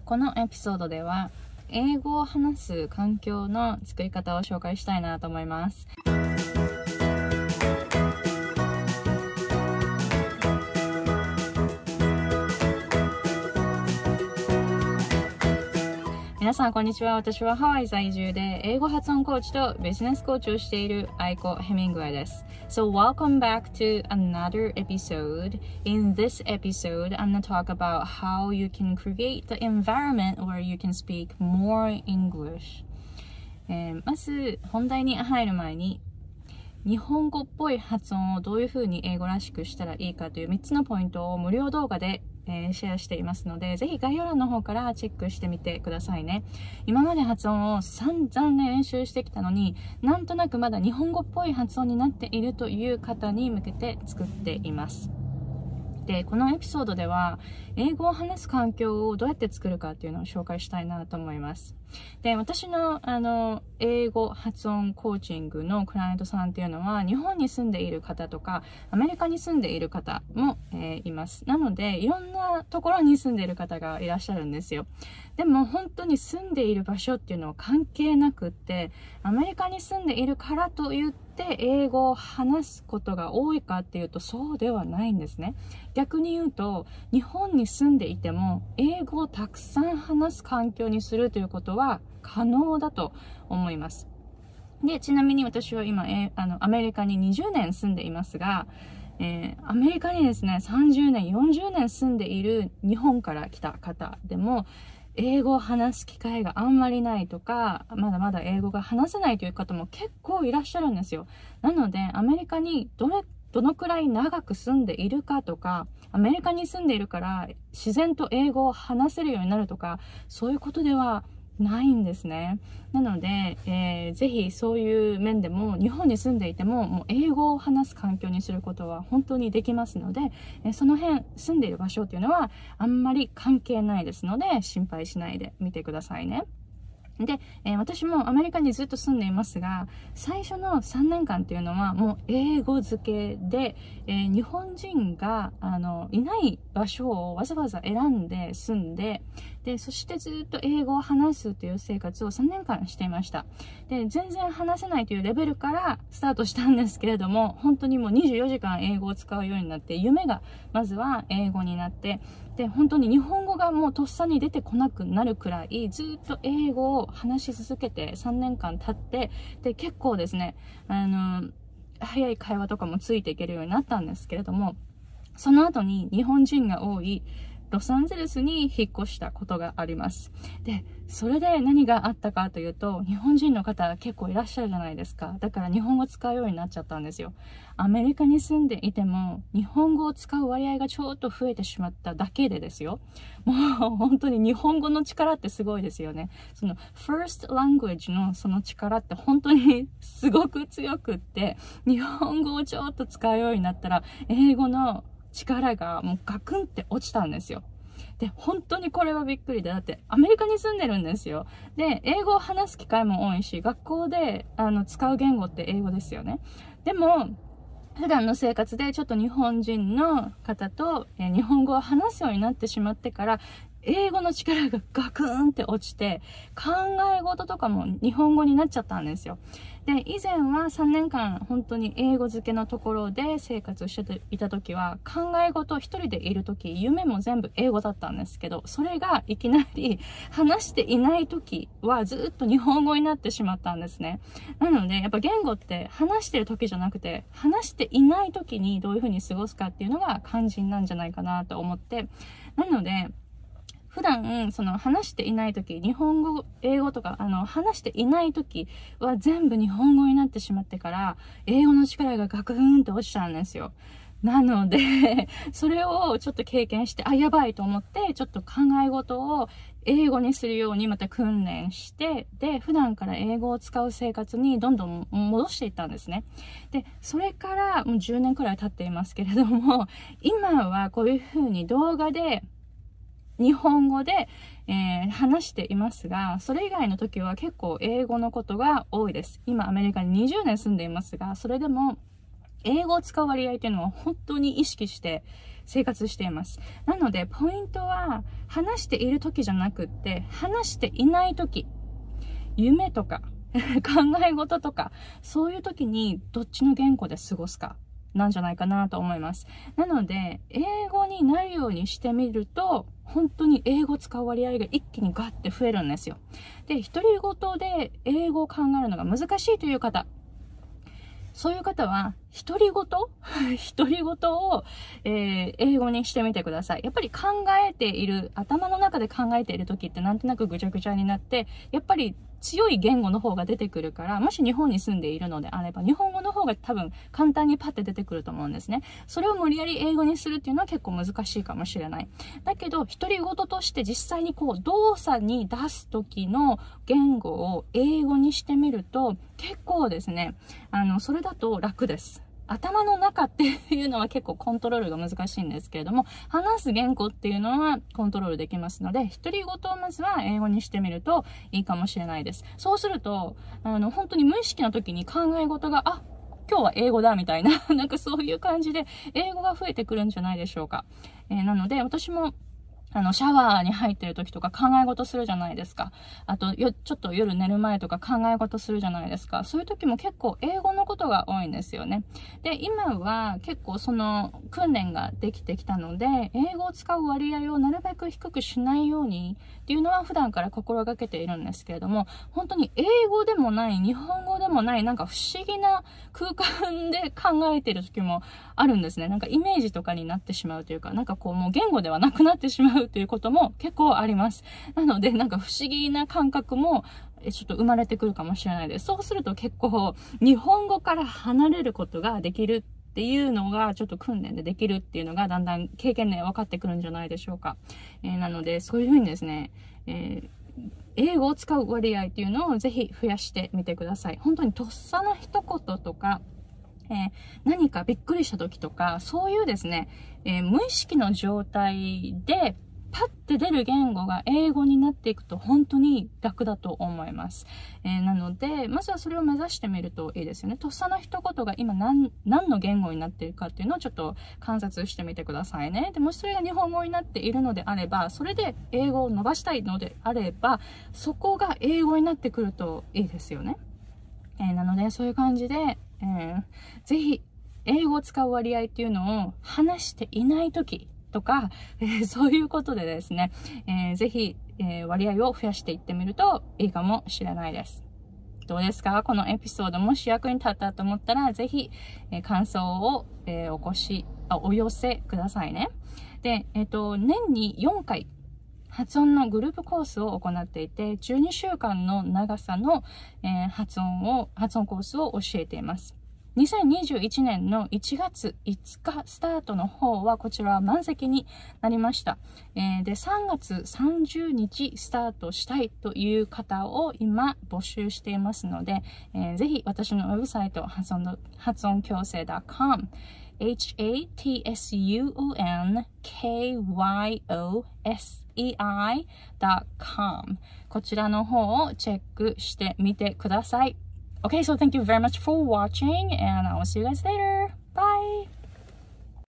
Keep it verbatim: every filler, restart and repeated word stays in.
このエピソードでは英語を話す環境の作り方を紹介したいなと思います。皆さんこんにちは。私はハワイ在住で英語発音コーチとビジネスコーチをしているアイコ・ヘミングウェイです。So welcome back to another episode. In this episode, I'm going to talk about how you can create the environment where you can speak more English. えー、まず本題に入る前に日本語っぽい発音をどういう風に英語らしくしたらいいかというみっつのポイントを無料動画でえー、シェアしていますので、ぜひ概要欄の方からチェックしてみてくださいね。今まで発音を散々練習してきたのに、なんとなくまだ日本語っぽい発音になっているという方に向けて作っています。で、このエピソードでは英語を話す環境をどうやって作るかっていうのを紹介したいなと思います。で、私のあの英語発音コーチングのクライアントさんっていうのは日本に住んでいる方とかアメリカに住んでいる方も、えー、います。なのでいろんなところに住んでいる方がいらっしゃるんですよ。でも本当に住んでいる場所っていうのは関係なくって、アメリカに住んでいるからといって英語を話すことが多いかっていうとそうではないんですね。逆に言うと日本に住んでいても英語をたくさん話す環境にするということは可能だと思います。で、ちなみに私は今、えあのアメリカににじゅうねん住んでいますが、えー、アメリカにですねさんじゅうねんよんじゅうねん住んでいる日本から来た方でも英語を話す機会があんまりないとか、まだまだ英語が話せないという方も結構いらっしゃるんですよ。なのでアメリカにどれどのくらい長く住んでいるかとか、アメリカに住んでいるから自然と英語を話せるようになるとか、そういうことではないんですね。なので、えー、ぜひそういう面でも日本に住んでいてももう英語を話す環境にすることは本当にできますので、えー、その辺住んでいる場所っていうのはあんまり関係ないですので心配しないでみてくださいね。で、えー、私もアメリカにずっと住んでいますが、最初のさんねんかんっていうのはもう英語漬けで、えー、日本人があのいない場所をわざわざ選んで住んで、で、そしてずっと英語を話すという生活をさんねんかんしていました。で、全然話せないというレベルからスタートしたんですけれども、本当にもうにじゅうよじかん英語を使うようになって、夢がまずは英語になって、で、本当に日本語がもうとっさに出てこなくなるくらい、ずっと英語を話し続けてさんねんかん経って、で、結構ですね、あの、早い会話とかもついていけるようになったんですけれども、その後に日本人が多いロサンゼルスに引っ越したことがあります。で、それで何があったかというと、日本人の方結構いらっしゃるじゃないですか。だから日本語使うようになっちゃったんですよ。アメリカに住んでいても、日本語を使う割合がちょっと増えてしまっただけでですよ。もう本当に日本語の力ってすごいですよね。その first language のその力って本当にすごく強くって、日本語をちょっと使うようになったら、英語の力がもうガクンって落ちたんですよ。で、本当にこれはびっくりで、だってアメリカに住んでるんですよ。で、英語を話す機会も多いし、学校であの使う言語って英語ですよね。でも、普段の生活でちょっと日本人の方と、えー、日本語を話すようになってしまってから、英語の力がガクンって落ちて、考え事とかも日本語になっちゃったんですよ。で、以前はさんねんかん本当に英語漬けのところで生活していた時は、考え事一人でいる時、夢も全部英語だったんですけど、それがいきなり話していない時はずっと日本語になってしまったんですね。なので、やっぱ言語って話してる時じゃなくて、話していない時にどういう風に過ごすかっていうのが肝心なんじゃないかなと思って、なので、普段その話していない時、日本語、英語とかあの話していない時は全部日本語になってしまってから、英語の力がガクンと落ちたんですよ。なのでそれをちょっと経験して、あ、やばいと思ってちょっと考え事を英語にするようにまた訓練して、で、普段から英語を使う生活にどんどん戻していったんですね。で、それからもうじゅうねんくらい経っていますけれども、今はこういう風に動画で日本語で、えー、話していますが、それ以外の時は結構英語のことが多いです。今アメリカににじゅうねん住んでいますが、それでも英語を使う割合っていうのは本当に意識して生活しています。なので、ポイントは話している時じゃなくって、話していない時、夢とか考え事とか、そういう時にどっちの言語で過ごすかなんじゃないかなと思います。なので、英語になるようにしてみると、本当に英語使う割合が一気にガッて増えるんですよ。で、独り言で英語を考えるのが難しいという方、そういう方は、独り言独り言を、えー、英語にしてみてください。やっぱり考えている、頭の中で考えている時ってなんとなくぐちゃぐちゃになって、やっぱり強い言語の方が出てくるから、もし日本に住んでいるのであれば、日本語の方が多分簡単にパッて出てくると思うんですね。それを無理やり英語にするっていうのは結構難しいかもしれない。だけど、独り言として実際にこう、動作に出す時の言語を英語にしてみると、結構ですね、あの、それだと楽です。頭の中っていうのは結構コントロールが難しいんですけれども、話す言語っていうのはコントロールできますので、独り言をまずは英語にしてみるといいかもしれないです。そうすると、あの、本当に無意識の時に考え事が、あ、今日は英語だみたいな、なんかそういう感じで英語が増えてくるんじゃないでしょうか。えー、なので、私もあの、シャワーに入ってる時とか考え事するじゃないですか。あと、よ、ちょっと夜寝る前とか考え事するじゃないですか。そういう時も結構英語のことが多いんですよね。で、今は結構その訓練ができてきたので、英語を使う割合をなるべく低くしないようにっていうのは普段から心がけているんですけれども、本当に英語でもない、日本語でもない、なんか不思議な空間で考えてる時もあるんですね。なんかイメージとかになってしまうというか、なんかこうもう言語ではなくなってしまうということも結構あります。なので、なんか不思議な感覚もちょっと生まれてくるかもしれないです。そうすると結構日本語から離れることができるっていうのがちょっと訓練でできるっていうのがだんだん経験で分かってくるんじゃないでしょうか。えー、なのでそういうふうにですね、えー英語を使う割合っていうのをぜひ増やしてみてください。本当にとっさの一言とか、えー、何かびっくりした時とか、そういうですね、えー、無意識の状態でパッて出る言語が英語になっていくと本当に楽だと思います。えー、なので、まずはそれを目指してみるといいですよね。とっさの一言が今何、何の言語になっているかっていうのをちょっと観察してみてくださいね。でもしそれが日本語になっているのであれば、それで英語を伸ばしたいのであれば、そこが英語になってくるといいですよね。えー、なので、そういう感じで、えー、ぜひ、英語を使う割合っていうのを話していないときとか、えー、そういうことでですね、えー、ぜひ、えー、割合を増やしていってみるといいかもしれないです。どうですか？このエピソードもし役に立ったと思ったら、ぜひ、えー、感想を、えー、お越し、あ、お寄せくださいね。で、えっと、年によんかい、発音のグループコースを行っていて、じゅうにしゅうかんの長さの、えー、発音を、発音コースを教えています。にせんにじゅういちねんのいちがついつかスタートの方は、こちらは満席になりました。えー、で、さんがつさんじゅうにちスタートしたいという方を今募集していますので、えー、ぜひ私のウェブサイト、発音、発音矯正 .comエイチエーティーエスユーオーエヌケーワイオーエスイーアイ ドットコム こちらの方をチェックしてみてください。Okay, so thank you very much for watching and I will see you guys later. Bye!